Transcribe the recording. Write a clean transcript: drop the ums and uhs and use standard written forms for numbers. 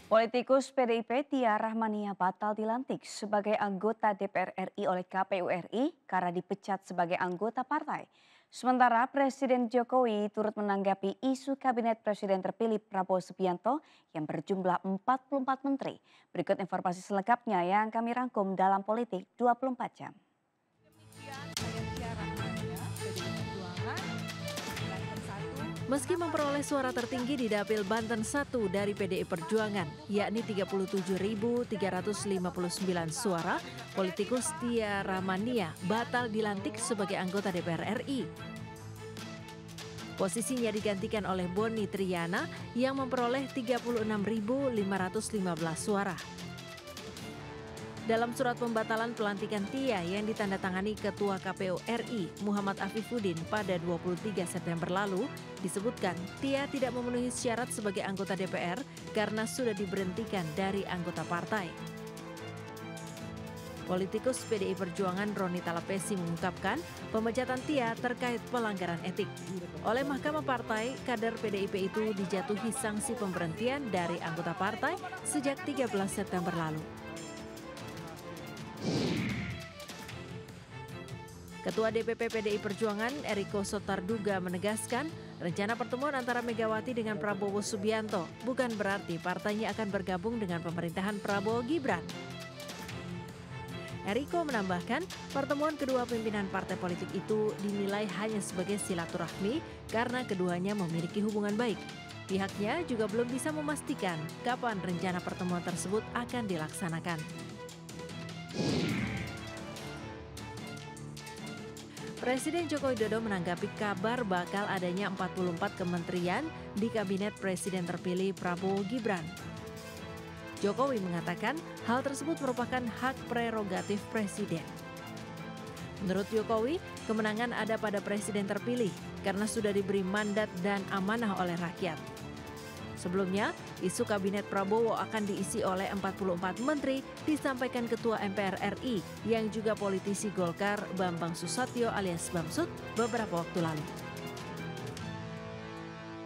Politikus PDIP Tia Rahmania batal dilantik sebagai anggota DPR RI oleh KPU RI karena dipecat sebagai anggota partai. Sementara Presiden Jokowi turut menanggapi isu kabinet Presiden terpilih Prabowo Subianto yang berjumlah 44 menteri. Berikut informasi selengkapnya yang kami rangkum dalam Politik 24 jam. Meski memperoleh suara tertinggi di Dapil Banten 1 dari PDI Perjuangan, yakni 37.359 suara, politikus Tia Rahmania batal dilantik sebagai anggota DPR RI. Posisinya digantikan oleh Boni Triana yang memperoleh 36.515 suara. Dalam surat pembatalan pelantikan Tia yang ditandatangani Ketua KPU RI Muhammad Afifuddin pada 23 September lalu, disebutkan Tia tidak memenuhi syarat sebagai anggota DPR karena sudah diberhentikan dari anggota partai. Politikus PDI Perjuangan Roni Talapesi mengungkapkan pemecatan Tia terkait pelanggaran etik. Oleh Mahkamah Partai, kader PDIP itu dijatuhi sanksi pemberhentian dari anggota partai sejak 13 September lalu. Ketua DPP PDI Perjuangan Eriko Sotarduga menegaskan rencana pertemuan antara Megawati dengan Prabowo Subianto bukan berarti partainya akan bergabung dengan pemerintahan Prabowo Gibran. Eriko menambahkan pertemuan kedua pimpinan partai politik itu dinilai hanya sebagai silaturahmi karena keduanya memiliki hubungan baik. Pihaknya juga belum bisa memastikan kapan rencana pertemuan tersebut akan dilaksanakan. Presiden Joko Widodo menanggapi kabar bakal adanya 44 kementerian di Kabinet Presiden terpilih Prabowo Gibran. Jokowi mengatakan hal tersebut merupakan hak prerogatif Presiden. Menurut Jokowi, kemenangan ada pada Presiden terpilih karena sudah diberi mandat dan amanah oleh rakyat. Sebelumnya, isu Kabinet Prabowo akan diisi oleh 44 menteri disampaikan Ketua MPR RI yang juga politisi Golkar Bambang Susatyo alias Bamsud beberapa waktu lalu.